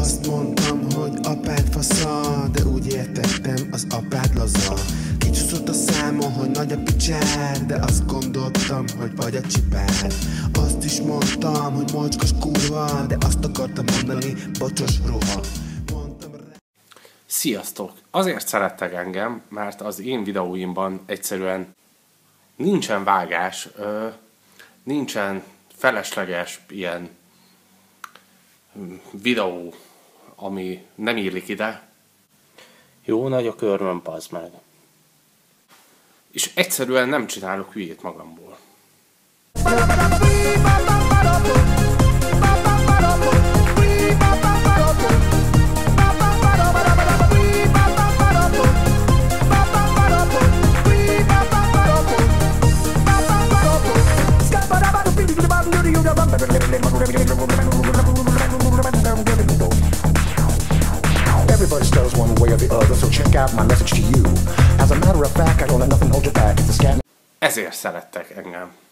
Azt mondtam, hogy apád fasza, de úgy értettem, az apád laza. Kicsúszott a számon, hogy nagy a picsár, de azt gondoltam, hogy vagy a csipár. Azt is mondtam, hogy mocskos kurva, de azt akartam mondani, bocsos ruha. Sziasztok! Azért szerettek engem, mert az én videóimban egyszerűen nincsen vágás, nincsen felesleges ilyen videó, ami nem illik ide. Jó nagy a körmöm, pazd meg. És egyszerűen nem csinálok hülyét magamból. Everybody stutters one way or the other, so check out my message to you. As a matter of fact, I don't let nothing hold you back. It's a scat. Ezért szerettek engem.